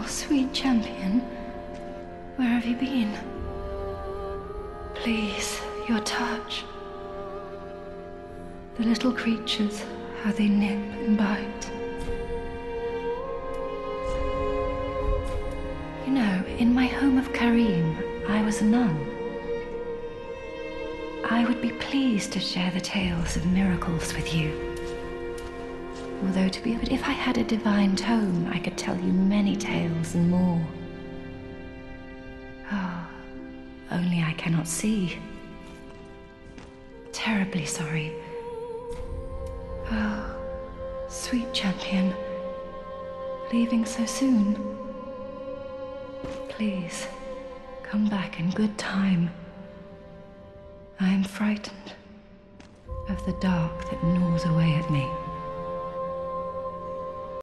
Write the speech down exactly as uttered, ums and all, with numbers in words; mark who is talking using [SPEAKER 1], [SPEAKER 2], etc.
[SPEAKER 1] Oh, sweet champion, where have you been? Please, your touch. The little creatures, how they nip and bite. You know, in my home of Carim, I was a nun. I would be pleased to share the tales of miracles with you. Although to be, but if I had a divine tome, I could tell you many tales and more. Oh, only I cannot see. Terribly sorry. Oh, sweet champion, leaving so soon. Please, come back in good time. I am frightened of the dark that gnaws away at me.